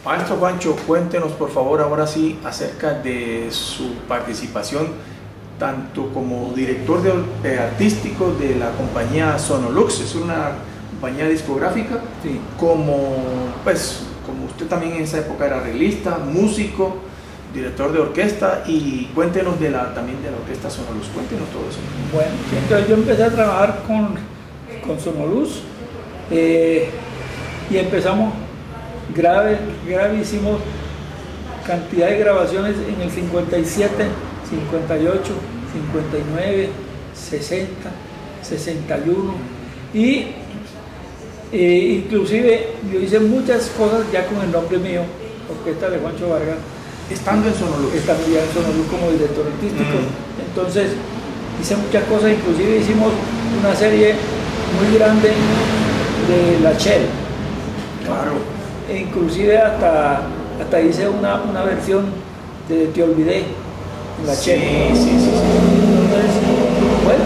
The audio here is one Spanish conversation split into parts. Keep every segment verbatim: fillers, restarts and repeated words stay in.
Maestro Juancho, cuéntenos por favor ahora sí acerca de su participación tanto como director de, eh, artístico de la compañía Sonolux, es una compañía discográfica, sí. como, pues, como usted también en esa época era arreglista, músico, director de orquesta, y cuéntenos de la, también de la orquesta Sonolux, cuéntenos todo eso. Bueno, entonces yo empecé a trabajar con, con Sonolux eh, y empezamos grave, grave, hicimos cantidad de grabaciones en el cincuenta y siete, cincuenta y ocho, cincuenta y nueve, sesenta, sesenta y uno y eh, inclusive yo hice muchas cosas ya con el nombre mío, orquesta de Juancho Vargas, estando en Sonolux, estando ya en Sonolux como director artístico. Mm. Entonces hice muchas cosas, inclusive hicimos una serie muy grande de La Shell, claro, e inclusive hasta, hasta hice una, una versión de Te Olvidé, La sí, Shell. sí, sí, sí. Entonces, bueno,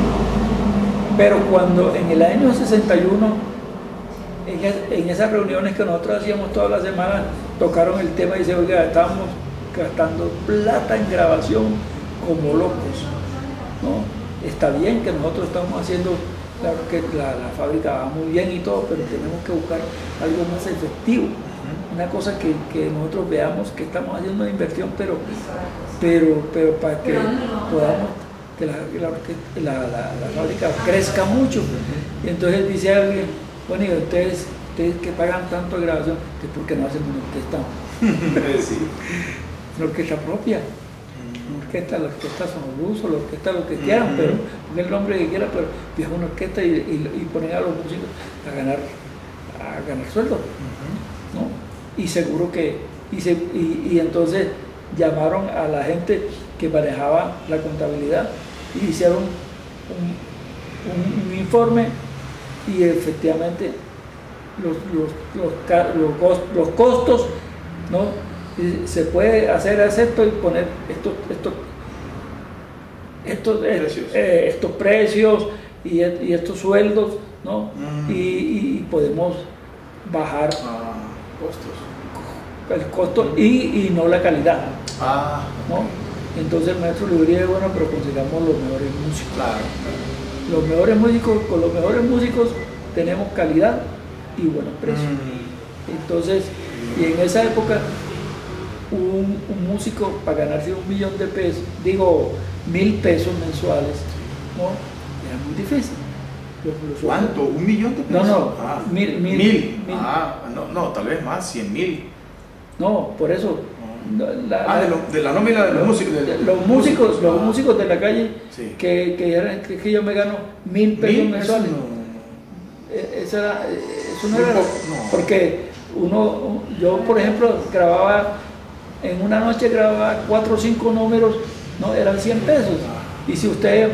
pero cuando en el año sesenta y uno, en, es, en esas reuniones que nosotros hacíamos todas las semanas, tocaron el tema y dice, oiga, estábamos gastando plata en grabación como locos, ¿no? Está bien que nosotros estamos haciendo, claro que la, la fábrica va muy bien y todo, pero tenemos que buscar algo más efectivo, una cosa que, que nosotros veamos que estamos haciendo una inversión, pero, pero, pero para que podamos, que la, la, la, la, la fábrica crezca mucho. Y entonces dice alguien, bueno, y ustedes, ustedes que pagan tanto de grabación, ¿por qué no hacen una orquesta? Sí. Una orquesta propia. Una orquesta, la orquesta Sonolux, la orquesta lo que quieran, pero pongan el nombre que quieran, pero fijan una orquesta y, y, y ponen a los músicos a ganar, a ganar sueldo, ¿no? Y seguro que, y, se, y, y entonces llamaron a la gente que manejaba la contabilidad y hicieron un, un, un informe y efectivamente los, los, los, los, cost, los costos, ¿no? Se puede hacer esto y poner estos, estos, estos, precios. Eh, estos precios y, y estos sueldos, ¿no? Mm. Y, y podemos bajar ah, costos. el costo y, y no la calidad, ah. ¿no? Entonces el maestro le diría, bueno, pero consigamos los mejores músicos. Claro. Los mejores músicos, con los mejores músicos tenemos calidad y buenos precios. Mm. Entonces, y en esa época Un, un músico para ganarse un millón de pesos, digo mil pesos mensuales, ¿no? Era muy difícil. Los, los ¿Cuánto? ¿Un millón de pesos? No, no, ah, mil, mil, mil. mil. Ah, no, no, tal vez más, cien mil. No, por eso. La, ah, de, lo, de la nómina de los, los músicos. De, los músicos, músicos los ah. músicos de la calle, sí. que, que, que, que yo me gano mil pesos ¿Mil mensuales. Pesos? No. Eso, era, eso no era, no. Porque uno, yo por ejemplo grababa. En una noche grababa cuatro o cinco números, no, eran cien pesos. Y si usted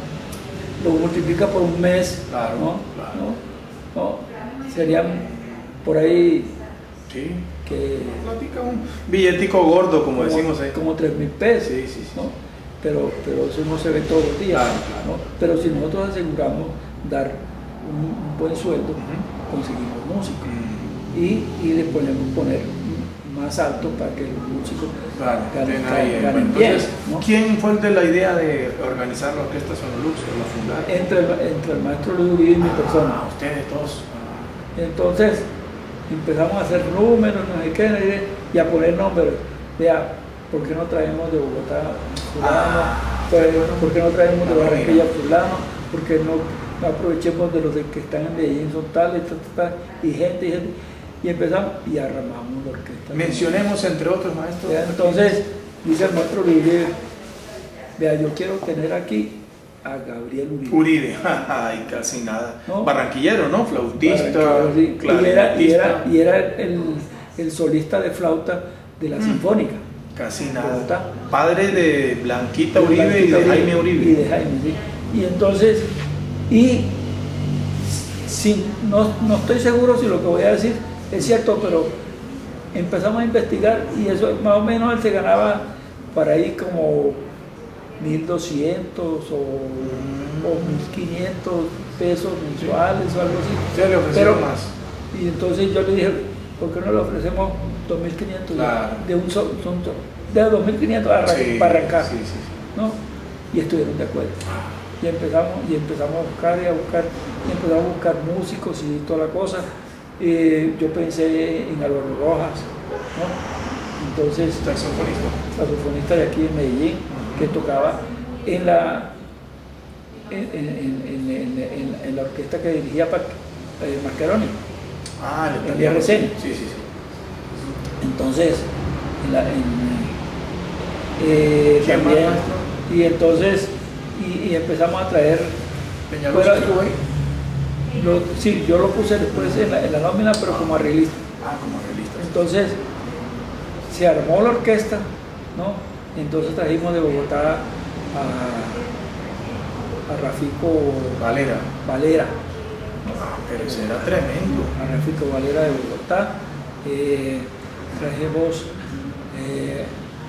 lo multiplica por un mes, claro, ¿no? Claro. ¿No? ¿No? Serían por ahí sí. que un billetico gordo, como, como decimos ahí. Como tres mil pesos, sí, sí, sí. ¿no? Pero, pero eso no se ve todos los días. Claro, claro. ¿no? Pero si nosotros aseguramos dar un, un buen sueldo, uh-huh. conseguimos músicos. Uh-huh. y, y le podemos poner más alto para que los músicos claro, ganen, ahí, ganen entonces, bien, ¿no? ¿Quién fue el de la idea de organizar la orquesta Sonolux o la fundar? Entre el, entre el maestro Luis Uribe y mi ah, persona. Ustedes dos. Ah. Entonces empezamos a hacer números, no sé qué, y a poner nombres. Vea, ¿por qué no traemos de Bogotá fulano? Ah, pues, ¿por qué no traemos de Barranquilla fulano? ¿Por qué no, no aprovechemos de los que están en Medellín, son tales, tal, tal, y gente, y gente? Y empezamos y armamos la orquesta. Mencionemos entre otros maestros. Entonces dice el maestro Uribe, vea, yo quiero tener aquí a Gabriel Uribe. Uribe, ay, casi nada. ¿No? Barranquillero, ¿no? Flautista, sí. y era, y era, y era el, el solista de flauta de la mm. Sinfónica. Casi nada. Padre de Blanquita de Uribe Blanquita y de Uribe, Jaime Uribe. Y de Jaime, sí. Y entonces, y sin, no, no estoy seguro si lo que voy a decir es cierto, pero empezamos a investigar y eso más o menos él se ganaba para ahí como mil doscientos o, o mil quinientos pesos mensuales o algo así. Se le ofreció pero, más. Y entonces yo le dije, ¿por qué no le ofrecemos dos mil quinientos, Claro. de un so- son to- de dos mil quinientos arran- Sí, para arrancar, sí, sí, sí. ¿no? Y estuvieron de acuerdo. Y empezamos, y empezamos a buscar y a buscar, y empezamos a buscar músicos y toda la cosa. Eh, yo pensé en Álvaro Rojas, ¿no? Entonces, Saxofonista. saxofonista de aquí en Medellín, que tocaba en la, en, en- en- en- en- en la orquesta que dirigía Pa- eh, Mascheroni. Ah, el El italiano. R C N. Sí, sí, sí. Entonces, en la- en, eh, ¿Quién más, también, maestro? y entonces, y, y empezamos a traer, Peñalosa Fuera- estuvo ahí. lo- sí, yo lo puse después en la, en la nómina, pero como arreglista. Ah, como realista. Entonces, se armó la orquesta, ¿no? Entonces trajimos de Bogotá a, a Rafico Valera. Valera, Ah, pero ese era tremendo. a Rafico Valera de Bogotá. Eh, trajimos eh,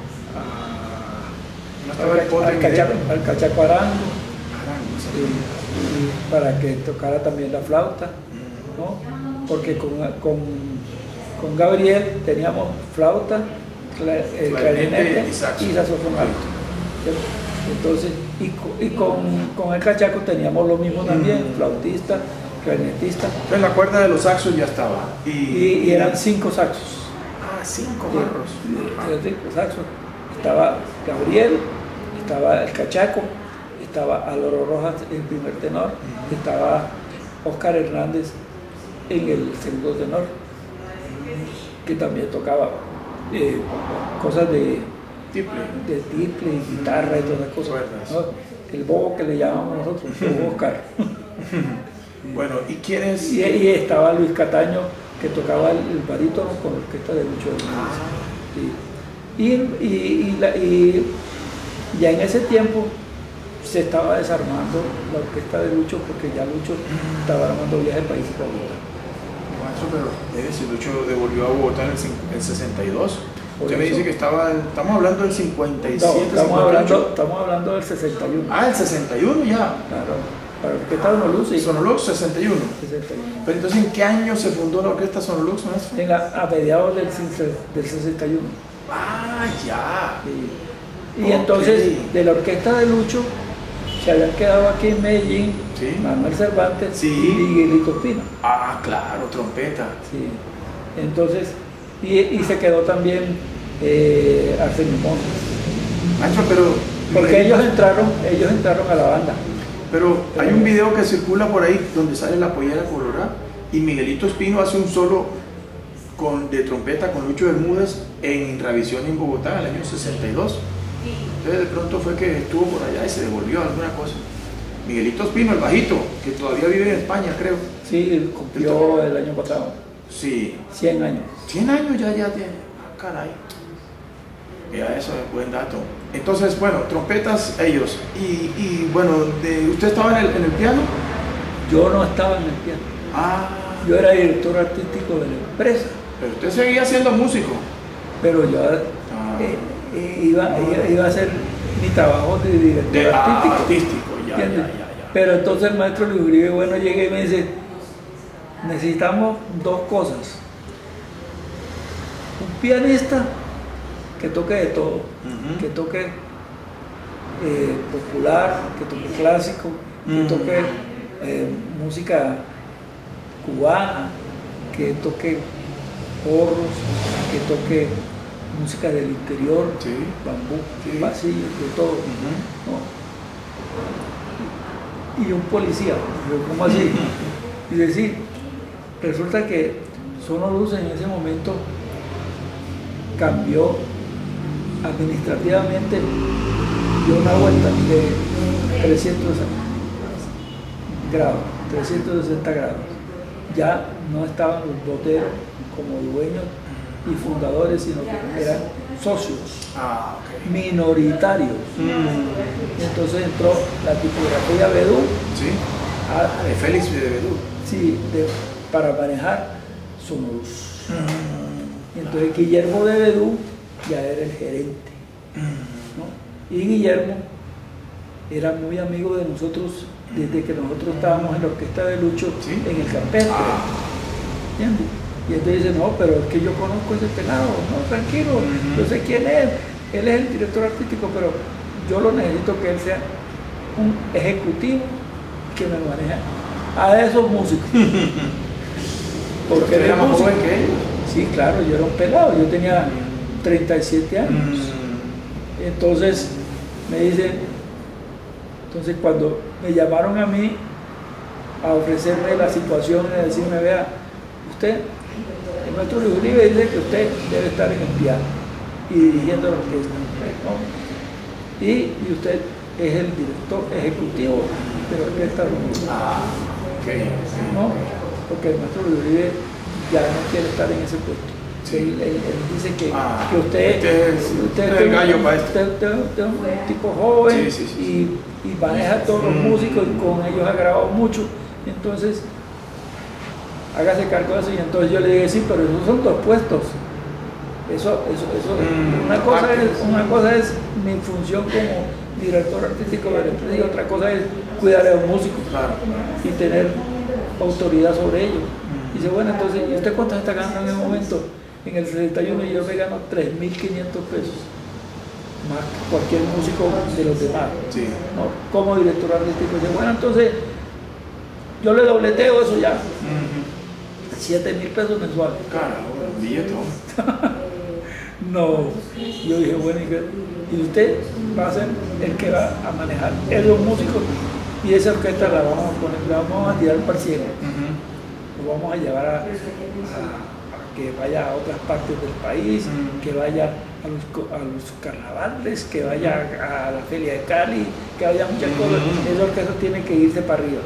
No a, estaba el al, pote al, en Cachaco, video. al Cachaco Arango, Caramba, ese- eh, y para que tocara también la flauta, Mm. ¿no? Porque con, con, con Gabriel teníamos flauta, cla- eh, Clarinete clarinete y saxo. y saxofón alto. ¿Cierto? Entonces, y, co- y con, con el cachaco teníamos lo mismo también, Mm. flautista, clarinetista, Entonces la cuerda de los saxos ya estaba. Y, y, y eran cinco saxos. Ah, cinco Sí, barros. eran cinco saxos. Estaba Gabriel, estaba el cachaco, estaba Álvaro Rojas, el primer tenor, estaba Oscar Hernández en el segundo tenor, que también tocaba eh, cosas de, Triple. de tiple y guitarra y todas esas cosas, Cuerdas. ¿no? El bobo que le llamamos nosotros, el bobo Oscar. Bueno, ¿y quién es? Y, y estaba Luis Cataño, que tocaba el, el barítono con la orquesta de Lucho Hernández. Ah, Sí. Y, y, y, la- y ya en ese tiempo se estaba desarmando la orquesta de Lucho, porque ya Lucho estaba armando viajes países para Bogotá. maestro, pero mire, si Lucho devolvió a Bogotá en el, cin- el sesenta y dos. Por Usted me eso. dice que estaba, en- estamos hablando del cincuenta y No, siete, estamos, cincuenta y ocho. hablando, estamos hablando del sesenta y uno. Ah, el sesenta y uno ya. Claro, para la orquesta de Sonolux, sí. Sonolux sesenta y uno. sesenta y uno. Pero entonces, ¿en qué año se fundó la orquesta Sonolux, maestro? En la- a mediados del, ses- del sesenta y uno. Ah, ya. Y, y Ok. entonces, de la orquesta de Lucho, se habían quedado aquí en Medellín Sí. Manuel Cervantes Sí. y Miguelito Espino. Ah, claro, trompeta. Sí. Entonces, y, y se quedó también eh, Arsenio Montes. Maestro, pero... Porque ellos entraron, ellos entraron a la banda. Pero hay un video que circula por ahí donde sale la pollera colorada y Miguelito Espino hace un solo con, de trompeta con Lucho Bermúdez en Ravisión en Bogotá en el año sesenta y dos. Entonces de pronto fue que estuvo por allá y se devolvió alguna cosa. Miguelito Espino, el bajito, que todavía vive en España, creo. Sí, cumplió el año pasado, Sí, cien años. cien años ya, ya tiene. Ah, caray. Mira, eso es buen dato. Entonces, bueno, trompetas ellos. Y, y bueno, de, ¿usted estaba en el, en el piano? Yo no estaba en el piano, Ah, yo era director artístico de la empresa, pero usted seguía siendo músico. pero yo Ah. eh, eh, iba, iba, iba a hacer mi trabajo de director De, ah, artístico. artístico, ya, ya, ¿Entiendes? ya, ya. Pero entonces el maestro Luis Uribe Bueno llega y me dice, necesitamos dos cosas. Un pianista que toque de todo, Ujú. que toque eh, popular, que toque clásico, que Mm. toque eh, música cubana, que toque porros, que toque música del interior, Sí. bambú, Sí. pasillo, de todo. Ujú. ¿No? Y un policía, yo, ¿cómo así? Y decir, resulta que Sonolux en ese momento cambió administrativamente, dio una vuelta de trescientos grados, trescientos sesenta grados. Ya no estaban los boteros como dueños y fundadores, sino que eran socios Ah, ok. minoritarios. Mm. Entonces entró la tipografía Bedú, Sí. a- Ah, de Félix de Bedú. sí, de- para manejar Sonolux. Mm. Y entonces Guillermo de Bedú ya era el gerente, Mm. ¿no? Y Guillermo era muy amigo de nosotros desde que nosotros estábamos en la orquesta de Lucho Sí. en el campestre. Ah. ¿Entiendes? Y entonces dice, no, pero es que yo conozco a ese pelado, no, tranquilo, uh-huh. yo sé quién es, él es el director artístico, pero yo lo necesito que él sea un ejecutivo que me maneja a esos músicos. Porque era más joven que ellos. Sí, claro, yo era un pelado, yo tenía treinta y siete años. Mm. Entonces me dicen, entonces cuando me llamaron a mí a ofrecerme la situación y decirme, vea, usted, el maestro Luis Uribe dice que usted debe estar en el piano y dirigiendo la orquesta, ¿no? y, y usted es el director ejecutivo de la orquesta Rumbo. Ah, ok. ¿No? Porque el maestro Luis Uribe ya no quiere estar en ese puesto. Sí. Él, él, él dice que, ah, que usted, usted es usted, el gallo para esto. Usted, usted, usted es un tipo joven, sí, sí, sí, sí. Y, y maneja a todos los mm. músicos y con ellos ha grabado mucho. Entonces, hágase cargo de eso. Y entonces yo le dije, sí, pero esos son dos puestos. Eso, eso, eso. Mm. Una, cosa es, una cosa es mi función como director artístico de la empresa y otra cosa es cuidar a los músicos, claro, y tener autoridad sobre ellos. Y dice, bueno, entonces, ¿y usted cuánto está ganando en el momento? En el sesenta y uno yo me gano tres mil quinientos pesos, más que cualquier músico de los demás, sí. ¿no? Como director artístico. Dice, bueno, entonces, yo le dobleteo eso ya, siete mil pesos mensuales. Claro, un billete. No, yo dije, bueno, y usted va a ser el que va a manejar esos músicos y esa orquesta la vamos a poner, la vamos a tirar para el cielo. Uh-huh. Lo vamos a llevar a, a, a que vaya a otras partes del país, uh-huh. que vaya a los, a los carnavales, que vaya a, a la Feria de Cali, que vaya a muchas uh-huh. cosas. Esa orquesta tiene que irse para arriba,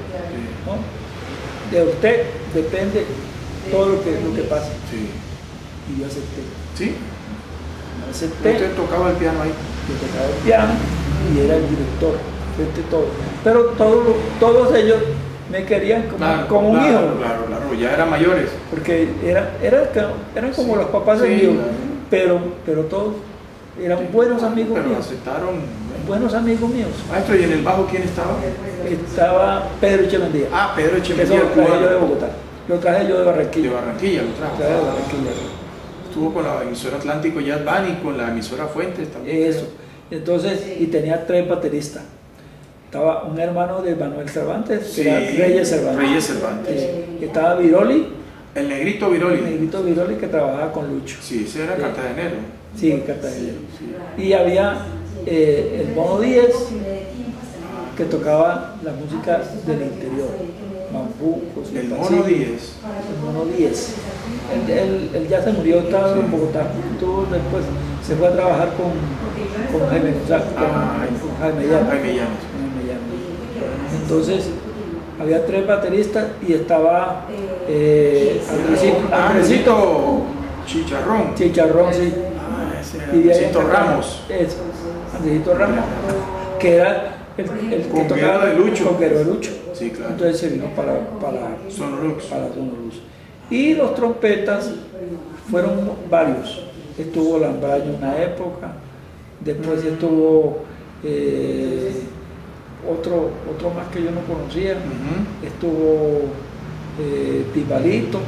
¿no? De usted depende todo lo que, lo que pase. Sí. Y yo acepté. ¿Sí? Acepté. ¿Usted tocaba el piano ahí? Yo tocaba el piano y era el director, frente todo. Pero todo, todos ellos me querían como, claro, como un claro, hijo. Claro, claro, ya eran mayores. Porque era, era, eran como sí, los papás de sí, míos, claro. pero, pero todos eran sí, buenos amigos pero míos. aceptaron. Buenos amigos míos. Maestro, ¿y en el bajo quién estaba? Estaba Pedro Echemendía. Ah, Pedro Echemendía. Eso lo traje yo de Bogotá. Lo traje yo de Barranquilla. De Barranquilla lo trajo. Lo traje de Barranquilla. Estuvo con la emisora Atlántico Jazz Band y con la emisora Fuentes también. Eso. Entonces, y tenía tres bateristas. Estaba un hermano de Manuel Cervantes, sí, que era Reyes Cervantes. Reyes Cervantes. Eh, estaba Viroli. El negrito Viroli. El negrito Viroli que trabajaba con Lucho. Sí, ese era eh, cartagenero. Sí, cartagenero. Sí. Y había eh, el Mono Díez, que tocaba la música del interior. Mambucos. El Mono Díez. El Mono Díez. Él, él, él ya se murió, estaba sí. en Bogotá. Tuvo, después se fue a trabajar con, con Jaime González, ah, con Jaime Llanos. Jaime Llanos. Entonces, había tres bateristas y estaba eh, Andresito, Andresito Chicharrón. Chicharrón, sí. Ah, ese era Andresito Ramos. Eso, Andresito Ramos, que era el, el que tocaba de Lucho. Conguero de Lucho. Sí, claro. Entonces se vino para, para Sonolux. Para Sonolux. Y los trompetas fueron varios. Estuvo Lambraño una época, después mm. estuvo eh, otro, otro más que yo no conocía, uh-huh. estuvo eh, Tibalito.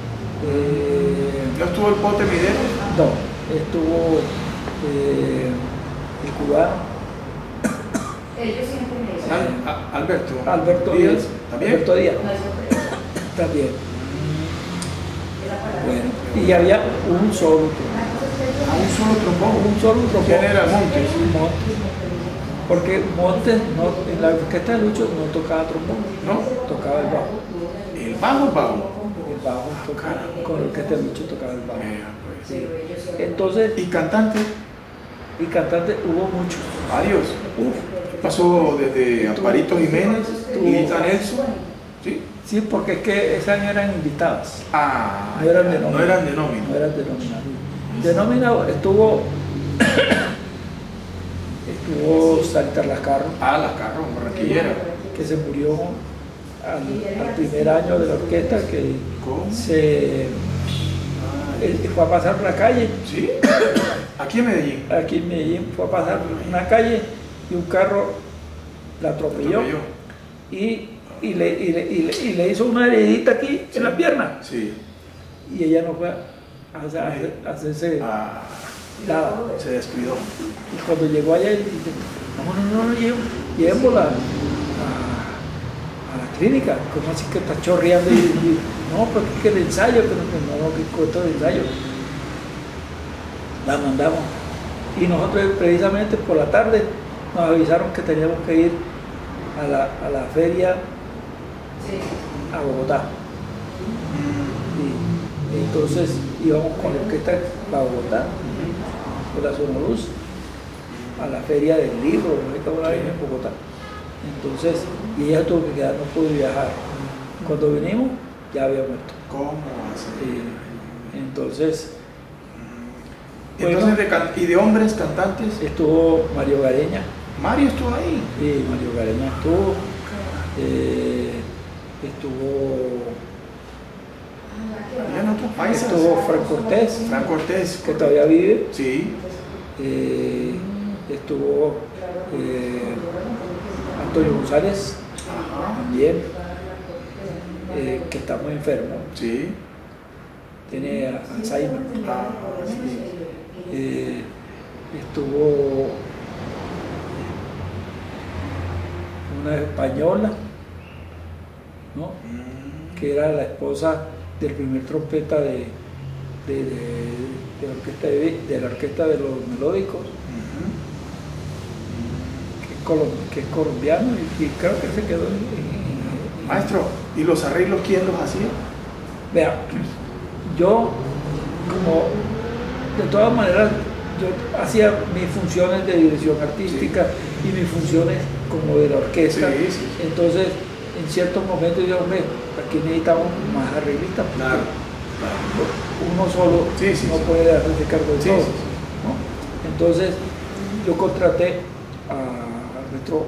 Eh, ¿No estuvo el Pote Midero? No, estuvo eh, el cubano. Ellos siempre me dicen. Al, Alberto. Alberto Díaz. Díaz. ¿También? Alberto Díaz. También. Bueno, y había un solo trombón. ¿Ah, un solo trombón? Un solo trombón. ¿Quién era Montes? Montes. Porque Montes, no, en la orquesta de Lucho no tocaba trombón, ¿no? Tocaba el bajo. ¿El bajo o bajo? El bajo, tocaba, ah, con la orquesta de Lucho tocaba el bajo. Eh, pues. Sí. Entonces, ¿y cantante? Y cantante hubo muchos. Varios. Uf. Pasó desde Amparito Jiménez, Lita Nelson. ¿Sí? Sí, porque es que esas eran invitadas. Ah, no eran de nómina. No eran de nómina. No eran de nómina. De nómina estuvo estuvo Sarita Lascarro. Ah, Lascarro, barranquillera. Que se murió al, al primer año de la orquesta, que ¿cómo? Se él fue a pasar por la calle. ¿Sí? ¿Aquí en Medellín? Aquí en Medellín fue a pasar una calle y un carro la atropelló, atropelló. Y, y, le, y, le, y, le, y le hizo una heridita aquí, sí, en la pierna. Sí. y ella no fue a, a, a hacerse Ah, nada. se descuidó. Y cuando llegó allá, dice, no, no, no, no, llevo- llevémosla a, a la clínica, como así que está chorreando y, y no, pero que el ensayo, que no, que no, no, que cuento de ensayo. La mandamos. Y nosotros precisamente por la tarde nos avisaron que teníamos que ir a la, a la feria Sí. a Bogotá. Y, y entonces íbamos con la orquesta a Bogotá, con la Sonoluz, a la feria del libro, ¿no? Estamos ahí en Bogotá. Entonces, y ella tuvo que quedar, no pudo viajar. Cuando vinimos, ya había muerto. ¿Cómo así? Y entonces, Entonces, bueno, de can- ¿y de hombres cantantes? estuvo Mario Gareña, Mario estuvo ahí. y Mario Gareña estuvo, eh, estuvo, Habían otros países. estuvo Fran Cortés, Fran Cortés. que todavía vive, Sí. eh, estuvo eh, Antonio González, Ajá. también, eh, que está muy enfermo, Sí. tiene Alzheimer. Ah, sí. Eh, estuvo una española, ¿no? Mm. Que era la esposa del primer trompeta de, de, de- de la, orquesta de, de la orquesta de los melódicos, Ujú. que es, colom- que es colombiano y, y creo que se quedó en, en- en- Maestro, ¿y los arreglos quién los hacía? Vea, yo como de todas maneras yo hacía mis funciones de dirección artística y mis funciones como de la orquesta, Sí, sí, sí. entonces en ciertos momentos yo, hombre, aquí necesitamos más arreglistas, porque Claro. uno solo Sí, sí, no sí. puede hacerse cargo de Sí, todo, sí, sí. ¿no? Entonces yo contraté a nuestro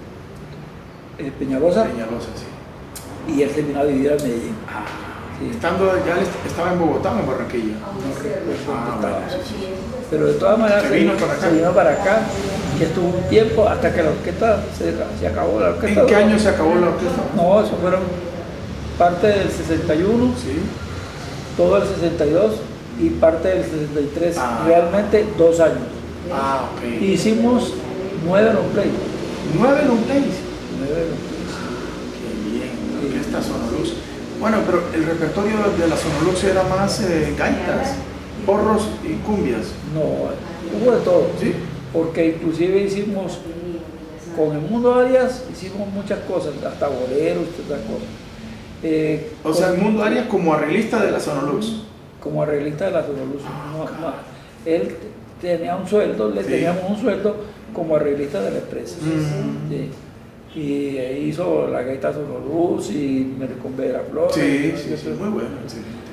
eh, Peñalosa Peñalosa, sí. y él se vino a vivir a Medellín. Ah, Sí. estando ya él est- estaba en Bogotá o en Barranquilla. No recuerdo dónde Ah, estaba. bueno, sí, sí. Pero de todas maneras Se se vino vino, para acá. se vino para acá y estuvo un tiempo hasta que la orquesta se, se acabó. La orquesta ¿En qué duró- año se acabó la orquesta? No, eso fueron parte del sesenta y uno, Sí. todo el sesenta y dos y parte del sesenta y tres, Ah. realmente dos años. Ah, ok. Hicimos nueve long play. Nueve long plays. Nueve long plays. Qué bien, la orquesta Sonolux. Bueno, pero el repertorio de la Sonolux era más eh, gaitas, porros y cumbias. No, hubo de todo. Sí. Porque inclusive hicimos, con el Mundo Arias, hicimos muchas cosas, hasta boleros y otras cosas. Eh, O sea, con- el Mundo Arias como arreglista de la Sonolux. como arreglista de la Sonolux. No, no, él tenía un sueldo, le Sí. teníamos un sueldo como arreglista de la empresa. Mm. Sí. Y ahí hizo la gaita Sonolux y me recomendé la flor. Sí, sí, sí, muy bueno, excelente.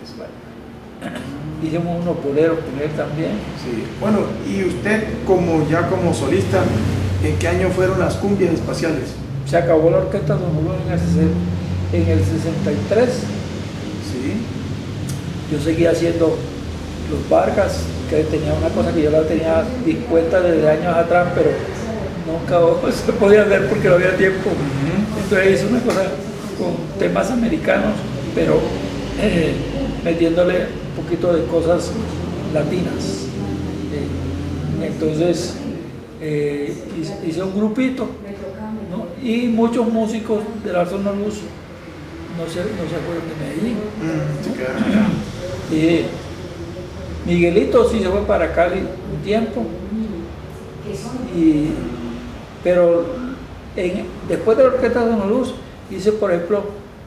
Hicimos unos boleros con él también. Sí. Bueno, y usted como ya como solista, ¿en qué año fueron las cumbias espaciales? Se acabó la orquesta Sonolux en el, sesen- en el sesenta y tres. Sí. Yo seguía haciendo los Vargas, que tenía una cosa que yo la tenía dispuesta desde años atrás, pero nunca se podía ver porque no había tiempo. Entonces hice una cosa con temas americanos, pero eh, metiéndole un poquito de cosas latinas. Eh, entonces eh, hice, hice un grupito, ¿no? Y muchos músicos de la zona luz no se, no se fueron de Medellín. Mm, se quedaron allá. Y Miguelito sí se fue para Cali un tiempo, y, pero en- después de la orquesta de Sonoluz hice, por ejemplo,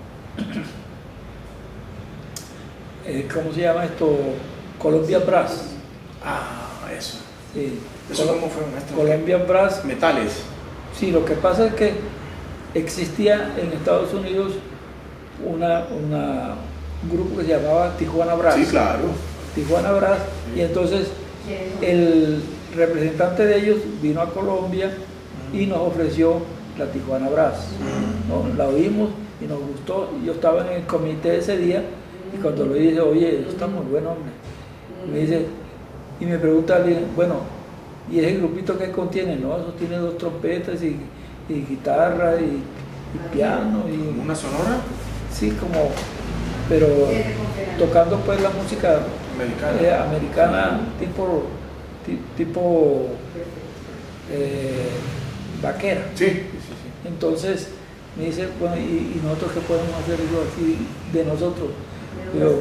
eh, ¿cómo se llama esto? Colombia Brass. Ah, eso. Sí. ¿Eso Colo- cómo fue, maestro? Colombia Brass. Metales. Sí, lo que pasa es que existía en Estados Unidos una, una- un grupo que se llamaba Tijuana Brass. Sí, claro. Tijuana Brass, y entonces el representante de ellos vino a Colombia y nos ofreció la Tijuana Brass, ¿no? La oímos y nos gustó. Yo estaba en el comité ese día y cuando lo dije, oye, eso está muy bueno, hombre. Y me dice, y me pregunta alguien, bueno, ¿y ese grupito qué contiene? No, eso tiene dos trompetas y, y guitarra y, y piano y ¿Una sonora? sí, como, pero tocando pues la música Americana. eh, americana tipo, ti- tipo eh, vaquera. Sí, sí, sí. Entonces me dice, bueno, ¿y, y nosotros qué podemos hacer yo aquí de nosotros? Yo,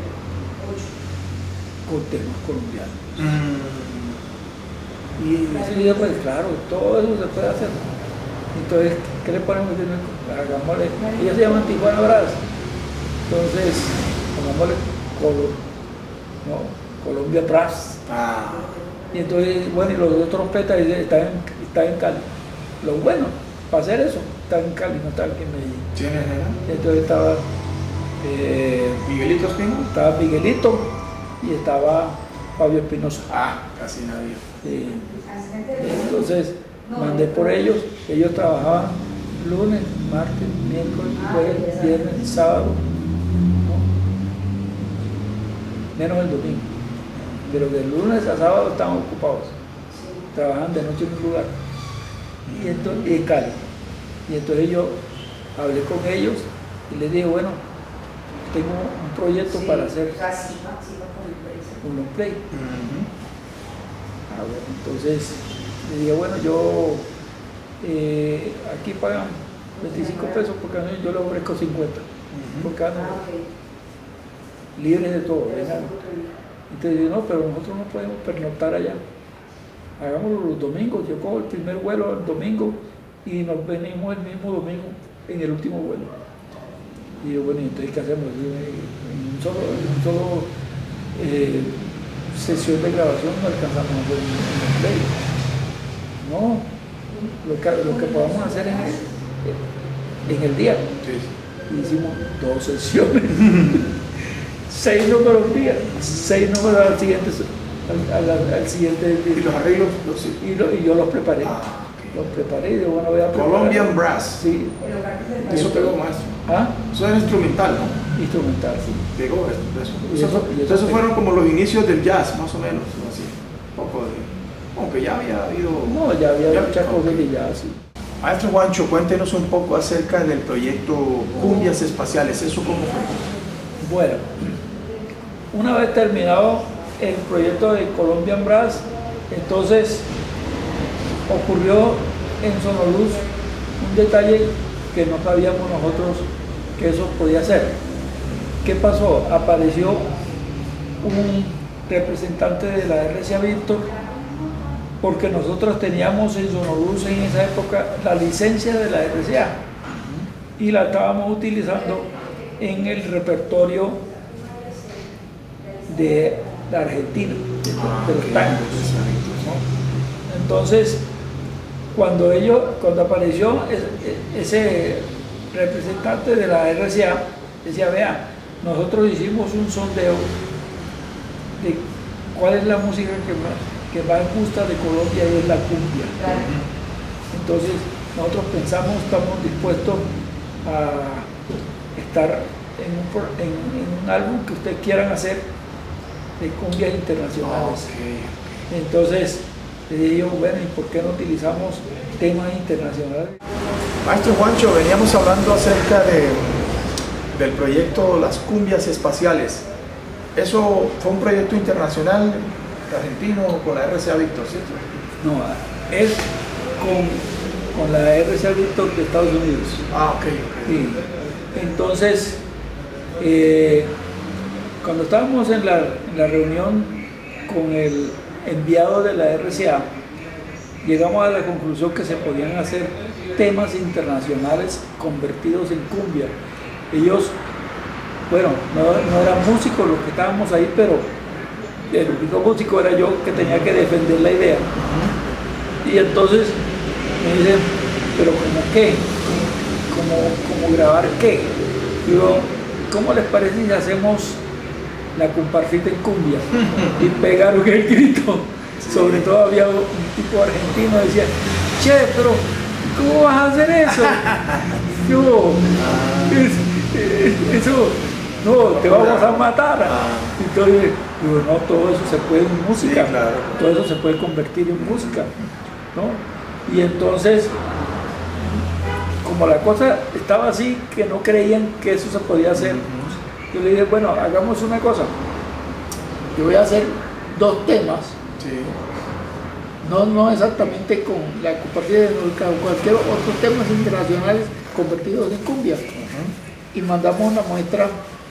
con temas colombianos. Mm. Y sí, yo, pues claro, todo eso se puede hacer. Entonces, ¿qué le ponemos? Hagámosle, ellos se llaman Tijuana Brass. Entonces, pongámosle Colo, no, Colombia Brass. Ah. Y entonces, bueno, y los dos trompetas están en, están en Cali. Lo bueno, para hacer eso, están en Cali, no están aquí en Medellín. ¿Quién era? Entonces estaba, eh, ¿Miguelito Espino? estaba Miguelito y estaba Fabio Espinosa. Ah, casi nadie. Sí. Entonces mandé por ellos, ellos trabajaban lunes, martes, miércoles, jueves, viernes, sábado, ¿no? Menos el domingo, pero de lunes a sábado estaban ocupados, trabajaban de noche en un lugar y, entonces, y en Cali. Y entonces yo hablé con ellos y les dije, bueno, tengo un proyecto para hacer un long play. Uh-huh. Ah, bueno, entonces le dije, bueno, yo eh, aquí pagan veinticinco pesos por canción, yo le ofrezco cincuenta Uh-huh. por cada noche, libre de todo, vengan. Entonces dije, no, pero nosotros no podemos pernoctar allá, hagámoslo los domingos, yo cojo el primer vuelo el domingo y nos venimos el mismo domingo en el último vuelo. Y yo, bueno, entonces ¿qué hacemos? En un solo, en un solo eh, sesión de grabación no alcanzamos a hacer un play. No, lo que, lo que podamos hacer en el, en el día. Sí. Hicimos dos sesiones, seis números al día, seis números al siguiente, al, al, al siguiente día. ¿Y los arreglos? Los, sí. Y, lo, y yo los preparé. Ah, okay. Los preparé y de bueno, voy a preparar. Colombian Brass. Sí. Eso pegó, maestro. ¿Ah? Eso era instrumental, ¿no? Instrumental, sí. Pegó eso. eso. Y eso- y eso Esos pegó. fueron como los inicios del jazz, más o menos. Así. Un poco de. Aunque ya había habido. No, ya había Ya- muchas cosas ok. que ya sí. Maestro Juancho, cuéntenos un poco acerca del proyecto Cumbias Espaciales. ¿Eso cómo fue? Bueno, una vez terminado el proyecto de Colombian Brass, entonces ocurrió en Sonoluz un detalle que no sabíamos nosotros que eso podía ser. ¿Qué pasó? Apareció un representante de la R C A Víctor, porque nosotros teníamos en Sonoluz en esa época la licencia de la R C A y la estábamos utilizando en el repertorio de la Argentina, de, de los tangos, ¿no? Entonces, cuando ellos, cuando apareció ese, ese representante de la R C A, decía, vea, nosotros hicimos un sondeo de cuál es la música que más, que más gusta de Colombia y es la cumbia. Entonces, nosotros pensamos, estamos dispuestos a estar en un, pro- en, en un álbum que ustedes quieran hacer de cumbias internacionales. Ok. Entonces, le dije yo, bueno, ¿y por qué no utilizamos temas internacionales? Maestro Juancho, veníamos hablando acerca de, del proyecto Las Cumbias Espaciales. ¿Eso fue un proyecto internacional argentino con la R C A Víctor, cierto? No, es con, con la R C A Víctor de Estados Unidos. Ah, ok, ok. Sí. Entonces, eh, cuando estábamos en la, en la reunión con el enviado de la R C A, llegamos a la conclusión que se podían hacer temas internacionales convertidos en cumbia. Ellos, bueno, no, no eran músicos los que estábamos ahí, pero el único músico era yo que tenía que defender la idea. Y entonces me dicen, ¿pero cómo qué? ¿Cómo, cómo grabar qué? Digo, ¿cómo les parece si hacemos la compartita en cumbia? Y pegaron el grito. Sobre todo había un tipo argentino que decía, che, pero ¿cómo vas a hacer eso? Yo, es- es- eso, no, te vamos a matar. Entonces, digo, no, todo eso se puede en música, Sí, claro. todo eso se puede convertir en música, ¿no? Y entonces, como la cosa estaba así, que no creían que eso se podía hacer, yo le dije, bueno, hagamos una cosa, yo voy a hacer dos temas, Sí. no, no exactamente con la compartida de música o cualquier otros temas internacionales convertidos en cumbia. Ujú. Y mandamos una muestra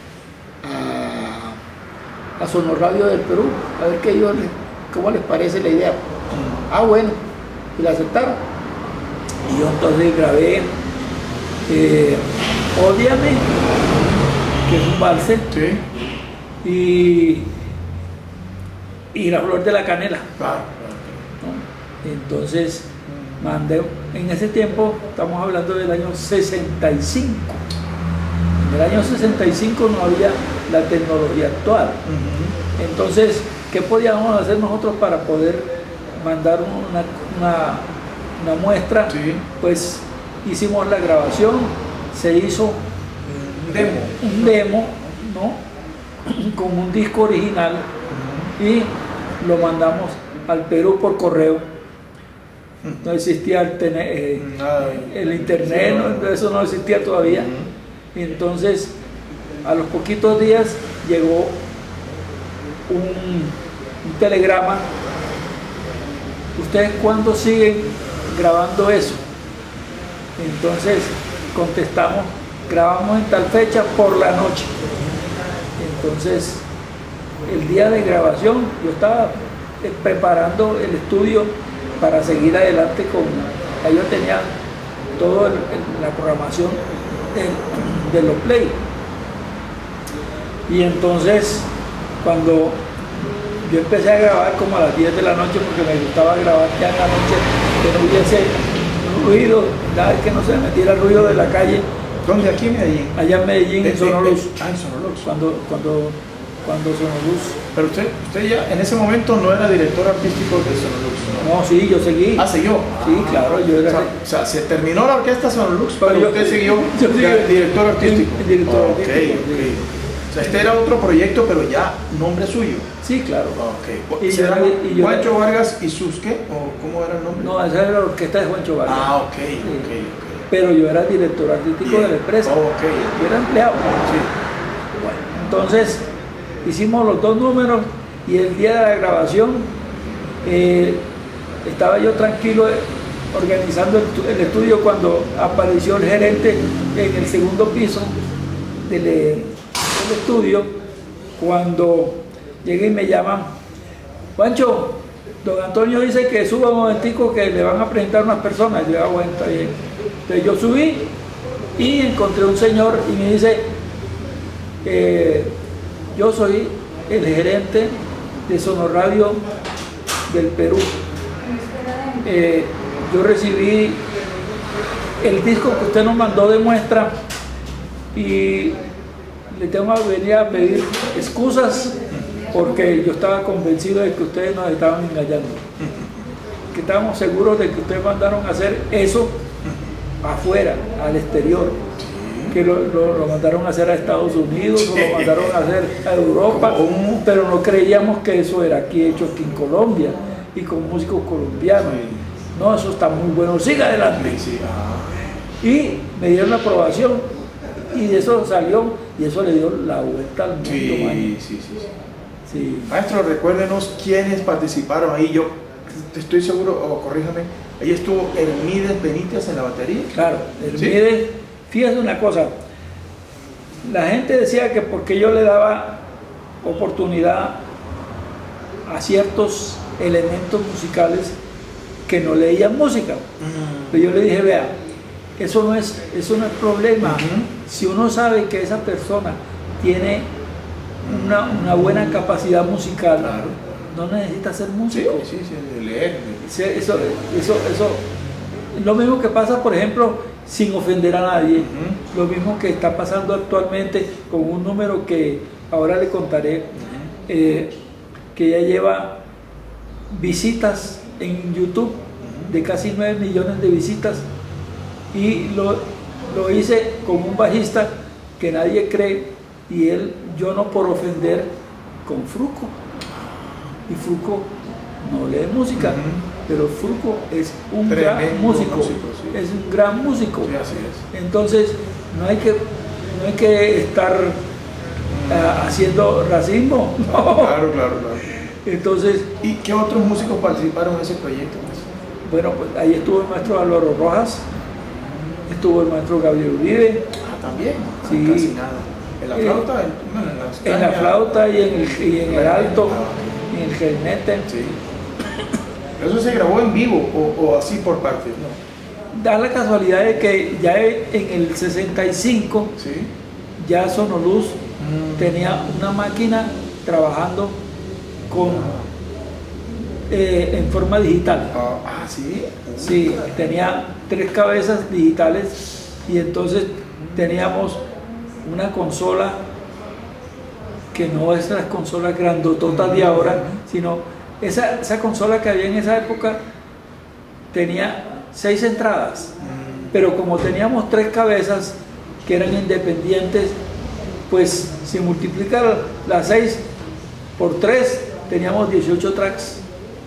a, a Sonoradio del Perú, a ver qué ellos les, cómo les parece la idea. Ah, bueno, y la aceptaron. Y yo entonces grabé eh, Ódiame, que es un valse, Sí. y, y La Flor de la Canela, Claro. ¿no? Entonces mandé, en ese tiempo, estamos hablando del año sesenta y cinco. En el año sesenta y cinco no había la tecnología actual. Ujú. Entonces, ¿qué podíamos hacer nosotros para poder mandar una, una, una muestra? Sí. Pues hicimos la grabación, se hizo Un demo. un demo, ¿no? Con un disco original y lo mandamos al Perú por correo. No existía el, tene- eh, Nada. el internet, ¿no? Eso no existía todavía. Ujú. Entonces, a los poquitos días llegó un, un telegrama. ¿Ustedes cuándo siguen grabando eso? Entonces contestamos, grabamos en tal fecha por la noche. Entonces, el día de grabación, yo estaba eh, preparando el estudio para seguir adelante con, ahí yo tenía toda la programación de, de los play. Y entonces, cuando yo empecé a grabar como a las diez de la noche, porque me gustaba grabar ya en la noche, que no hubiese ruido, nada, que no se me metiera el ruido de la calle. ¿Dónde? Aquí en Medellín. Allá en Medellín, De- en de- Sonolux. de- Ah, en Sonolux. Cuando, cuando, cuando Sonolux. Pero usted, usted ya en ese momento no era director artístico de Sonolux, ¿no? No, sí, yo seguí. Ah, siguió. Sí, claro, yo era. O sea, o sea, se terminó la orquesta Sonolux, pero, Pero yo- usted siguió yo seguí- ya director artístico. el director Ok, artístico, ok. sí. O sea, este era otro proyecto, pero ya nombre suyo. Sí, claro. Ok. Y ¿Se yo- llama y yo- Juancho Vargas y sus qué? ¿O cómo era el nombre? No, esa era la orquesta de Juancho Vargas. Ah, ok, ok, ok. Pero yo era director artístico Bien. de la empresa. Oh, ok. Yo era empleado. Sí. Bueno, entonces hicimos los dos números y el día de la grabación eh, estaba yo tranquilo eh, organizando el, tu- el estudio cuando apareció el gerente en el segundo piso del, eh, del estudio. Cuando llegué y me llaman, Juancho, don Antonio dice que suba un momentico que le van a presentar unas personas. Yo, ah, bueno, está bien. Entonces yo subí y encontré un señor y me dice, eh, yo soy el gerente de Sonoradio del Perú. Eh, yo recibí el disco que usted nos mandó de muestra y le tengo que venir a pedir excusas porque yo estaba convencido de que ustedes nos estaban engañando, que estábamos seguros de que ustedes mandaron a hacer eso afuera, al exterior, que lo, lo- lo mandaron a hacer a Estados Unidos, o lo mandaron a hacer a Europa, ¿Cómo? pero no creíamos que eso era aquí hecho aquí en Colombia y con músicos colombianos. No, eso está muy bueno, siga adelante. Sí, sí. Ah. Y me dieron la aprobación y de eso salió y eso le dio la vuelta al mundo. Sí, man. sí, sí, sí. Sí. Maestro, recuérdenos quiénes participaron ahí. Yo estoy seguro, o corríjame, ahí estuvo Hermídez Benítez en la batería. Claro, Hermídez, fíjate una cosa, la gente decía que porque yo le daba oportunidad a ciertos elementos musicales que no leían música. Pero yo le dije, vea, eso no es, eso no es problema. Ujú. Si uno sabe que esa persona tiene una, una buena capacidad musical, Claro. no necesita ser Sí, músico. sí, sí, de leer. Sí, Eso, eso, eso, lo mismo que pasa, por ejemplo, sin ofender a nadie, Ujú. lo mismo que está pasando actualmente con un número que ahora le contaré, eh, que ya lleva visitas en YouTube de casi nueve millones de visitas, y lo, lo hice con un bajista que nadie cree, y él, yo no por ofender, con Fruco. Y Fruco no lee música, Ujú. pero Fruco es un Tremendo gran músico, músico, sí. es un gran músico. Sí, así es. Entonces no hay que, no hay que estar uh, haciendo racismo. No. Claro, claro, claro. Entonces, ¿y qué otros músicos participaron en ese proyecto? Bueno, pues ahí estuvo el maestro Álvaro Rojas, estuvo el maestro Gabriel Uribe. Ah, también. Sí. Casi nada. ¿En la flauta? Eh, bueno, en, las en la flauta y en el, y en el alto, ah. y en el clarinete. Sí. ¿Eso se grabó en vivo o, o así por partes? No. Da la casualidad de que ya en el sesenta y cinco, ¿sí? ya Sonoluz mm. tenía una máquina trabajando con, eh, en forma digital. Ah, ah, ¿sí? Sí, tenía tres cabezas digitales y entonces teníamos una consola que no es las consolas grandototas de ahora, sino esa, esa consola que había en esa época tenía seis entradas, pero como teníamos tres cabezas que eran independientes, pues si multiplicar las seis por tres teníamos dieciocho tracks.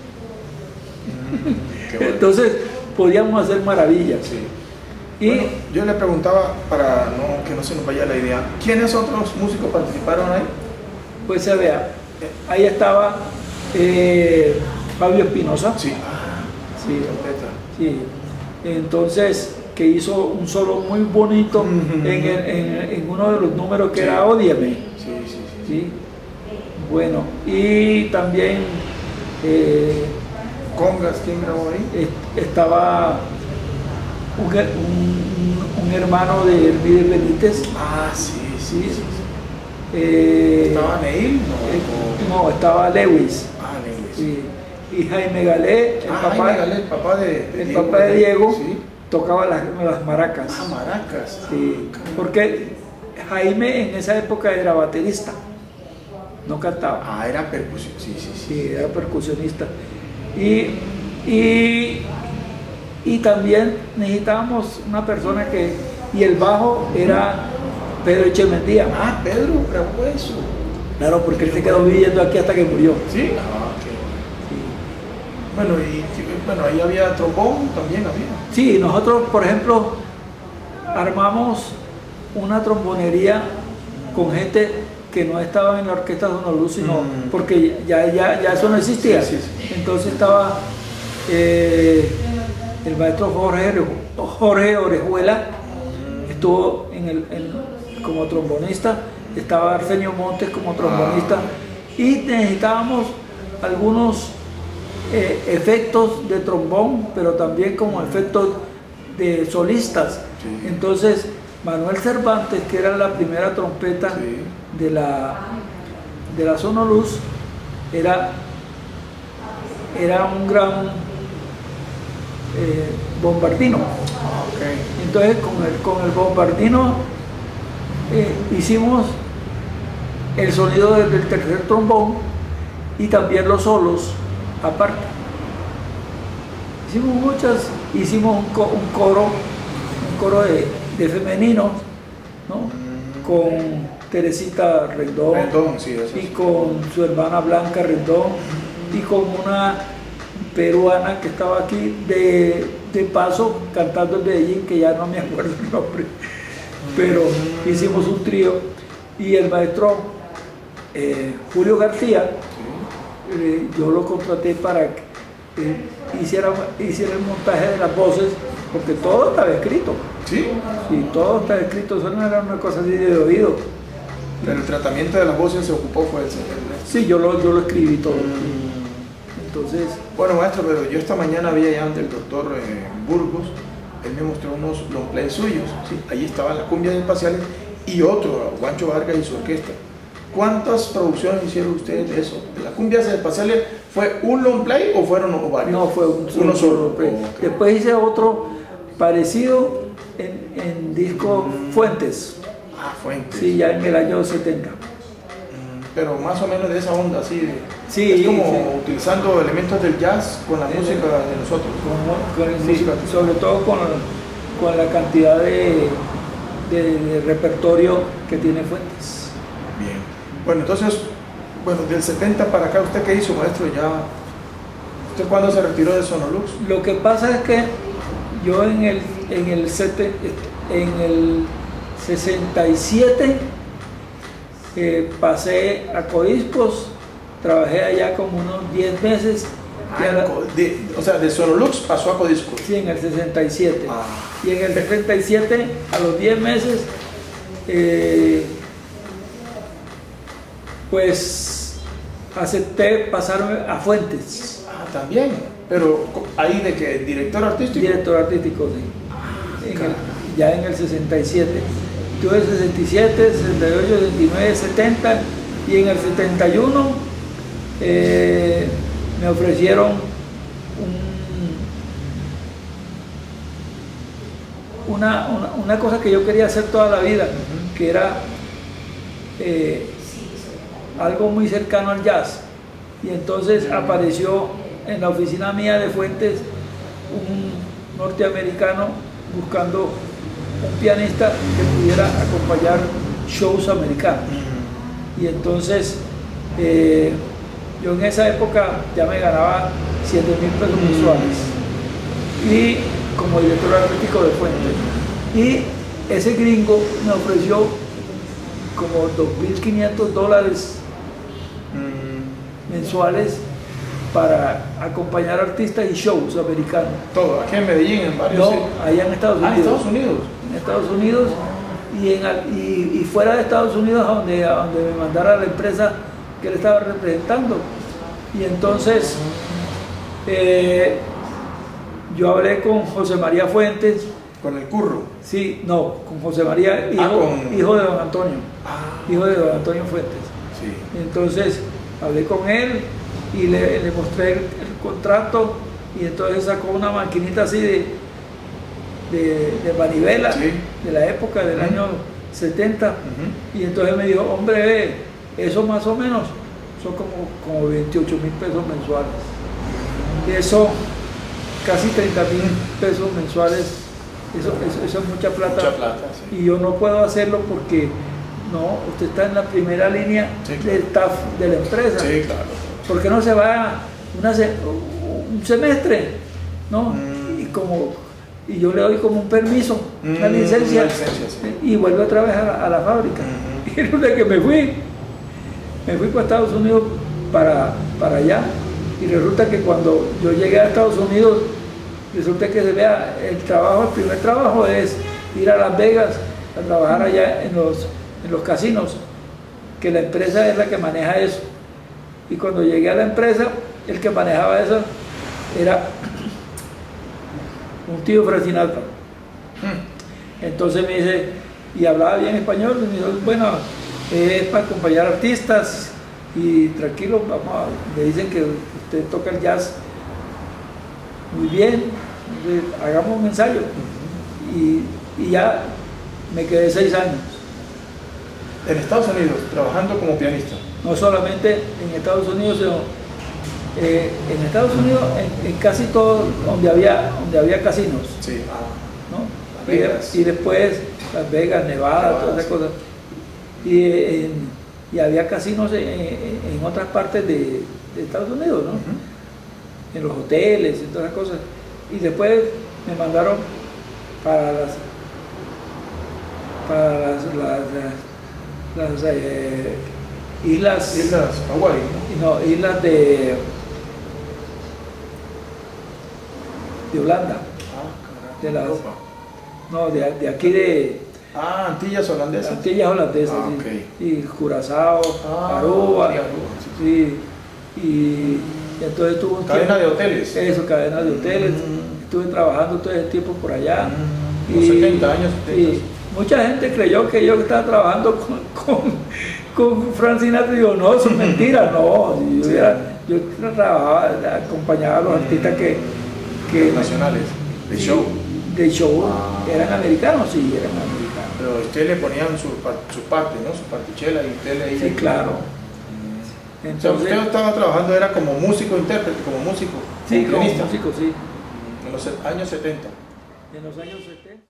Mm, bueno. Entonces podíamos hacer maravillas. Sí. Y bueno, yo le preguntaba, para no, que no se nos vaya la idea, ¿quiénes otros músicos participaron ahí? Pues se vea, ahí estaba eh, Fabio Espinosa. Sí. Sí, sí. Entonces, que hizo un solo muy bonito uh-huh. en, el, en, en uno de los números que sí. era Ódiame. Sí, sí, sí, sí. ¿Sí? Bueno, y también eh, congas, ¿quién grabó ahí? Estaba un, un, un hermano de Hermídez Benítez. Ah, sí, sí, sí. sí. Eh, ¿Estaba Neil? No, eh, no, estaba Lewis. Ah, Lewis. Sí. Y Jaime Galé, el, ah, papá, Jaime Galé, el papá de, de el Diego, papá de Diego, ¿sí? tocaba las, las maracas. Ah, maracas. Sí, porque Jaime en esa época era baterista, no cantaba. Ah, era percusionista. Sí, sí, sí. Sí, era percusionista. Y, y, y también necesitábamos una persona que... Y el bajo era Pedro Echemendía. Ah, Pedro grabó eso. Claro, porque él se quedó viviendo aquí hasta que murió. Sí. Ah, ok. Bueno, y bueno, ahí había trombón, también había. Sí, nosotros, por ejemplo, armamos una trombonería con gente que no estaba en la orquesta Sonoluz, sino mm. porque ya, ya, ya eso no existía. Sí, sí, sí. Entonces estaba eh, el maestro Jorge, Jorge Orejuela, mm. estuvo en el, en, como trombonista, estaba Arsenio Montes como trombonista, ah. y necesitábamos algunos Eh, efectos de trombón, pero también como efectos de solistas. Sí. Entonces Manuel Cervantes, que era la primera trompeta sí. de la de la Sonoluz, era era un gran eh, bombardino. Okay. Entonces con el, con el bombardino eh, hicimos el sonido del, del tercer trombón y también los solos aparte. Hicimos muchas, hicimos un, co, un coro, un coro de, de femenino, ¿no? Mm. Con Teresita Rendón, Rendón sí, eso y sí. con su hermana Blanca Rendón, y con una peruana que estaba aquí de, de paso cantando en Medellín, que ya no me acuerdo el nombre, pero mm. hicimos un trío, y el maestro eh, Julio García, Eh, yo lo contraté para que eh, hiciera, hiciera el montaje de las voces, porque todo estaba escrito. ¿Sí? Sí, todo estaba escrito, eso no era una cosa así de oído. Pero el tratamiento de las voces se ocupó fue el señor. Sí, yo lo, yo lo escribí todo. Mm. Entonces... Bueno, maestro, pero yo esta mañana había ya ante el doctor eh, Burgos, él me mostró unos long plays suyos, ¿sí? Ahí estaban las cumbias espaciales y otro, Juancho Vargas y su orquesta. ¿Cuántas producciones hicieron ustedes de eso? ¿De las cumbias espaciales fue un long play o fueron o varios? No, fue un solo, uno solo. solo play. Oh, okay. Después hice otro parecido en, en disco mm. Fuentes. Ah, Fuentes. Sí, ya en el año setenta. Mm, pero más o menos de esa onda, así. De, sí, es como sí. utilizando elementos del jazz con la sí, música de nosotros. Con, con el, sí, sobre todo con, con la cantidad de, de, de repertorio que tiene Fuentes. Bien. Bueno, entonces, bueno, del setenta para acá, ¿usted qué hizo, maestro? Ya, ¿usted cuándo se retiró de Sonolux? Lo que pasa es que yo en el, en el, sete, en el sesenta y siete eh, pasé a Codispos, trabajé allá como unos diez meses. Ah, de, o sea, de Sonolux pasó a Codispos. Sí, en el sesenta y siete. Ah. Y en el sesenta y siete, a los diez meses, eh, pues acepté pasarme a Fuentes. Ah, también. Pero ahí de que director artístico. Director artístico, sí. En el, ya en el sesenta y siete. Tuve el sesenta y siete, sesenta y ocho, sesenta y nueve, setenta y en el setenta y uno eh, me ofrecieron un, una, una, una cosa que yo quería hacer toda la vida, uh-huh. que era eh, algo muy cercano al jazz. Y entonces uh-huh. apareció en la oficina mía de Fuentes un norteamericano buscando un pianista que pudiera acompañar shows americanos. Uh-huh. Y entonces eh, yo en esa época ya me ganaba siete mil pesos mensuales y como director artístico de Fuentes. Y ese gringo me ofreció como dos mil quinientos dólares uh-huh. mensuales para acompañar artistas y shows americanos. ¿Todo? ¿Aquí en Medellín? ¿En varios? No, allá en Estados Unidos. Ah, ¿en Estados Unidos? En Estados Unidos y, en, y, y fuera de Estados Unidos a donde, a donde me mandara la empresa que él estaba representando. Y entonces eh, yo hablé con José María Fuentes. ¿Con el curro? Sí, no, con José María, hijo, ah, con... hijo de don Antonio. Ah. Hijo de don Antonio Fuentes. Sí. Entonces hablé con él y le, le mostré el, el contrato y entonces sacó una maquinita así de, de, de manivela, sí. de la época del uh-huh. año setenta uh-huh. y entonces me dijo, hombre, ve, eso más o menos son como, como veintiocho mil pesos mensuales. Eso, casi treinta mil pesos mensuales, eso, eso, eso es mucha plata. Mucha plata sí. Y yo no puedo hacerlo porque no, usted está en la primera línea sí, claro. del staff de la empresa. Sí, claro. ¿Por qué no se va una se, un semestre? ¿No? Mm. Y, como, y yo le doy como un permiso, mm, una licencia, una licencia sí. y vuelvo otra vez a la, a la fábrica. Mm-hmm. Y resulta que me fui, me fui para Estados Unidos para, para allá, y resulta que cuando yo llegué a Estados Unidos, resulta que se vea el trabajo, el primer trabajo es ir a Las Vegas a trabajar allá en los, en los casinos, que la empresa es la que maneja eso. Y cuando llegué a la empresa, el que manejaba eso era un tío Frank Sinatra. Entonces me dice, y hablaba bien español, y me dijo, bueno, es para acompañar artistas y tranquilo, vamos a, me dicen que usted toca el jazz muy bien, entonces, hagamos un ensayo. Y, y ya me quedé seis años. En Estados Unidos, trabajando como pianista. No solamente en Estados Unidos, sino eh, en Estados Unidos, en, en casi todo donde había, donde había casinos. Sí. ¿No? Y, y después Las Vegas, Nevada, Nevada todas esas sí. cosas. Y, en, y había casinos en, en otras partes de, de Estados Unidos, ¿no? Uh-huh. En los hoteles y todas esas cosas. Y después me mandaron para las para las, las, las, las eh, islas islas Hawái, ¿no? no islas de de Holanda, ah, de las no de, de aquí de ah Antillas holandesas Antillas holandesas ah, sí. Okay. Y Curazao, ah, Aruba, sí, sí, y, y entonces tuve un cadena tiempo, de hoteles eso cadena de hoteles mm. estuve trabajando todo el tiempo por allá mm. y, setenta años setenta. Y mucha gente creyó que yo estaba trabajando con, con, con Frank Sinatra y digo, no, eso es mentira, no, yo, sí. era, yo trabajaba, acompañaba a los artistas que, que nacionales, de show, de show, ah. eran americanos, sí, eran americanos. Pero usted le ponían su, su parte, ¿no? Su partichela y usted le iba. Sí, claro. Entonces, o sea, usted estaba trabajando, era como músico, intérprete, como músico, sí, como pianista. Como músico, sí. En los años setenta. En los años setenta.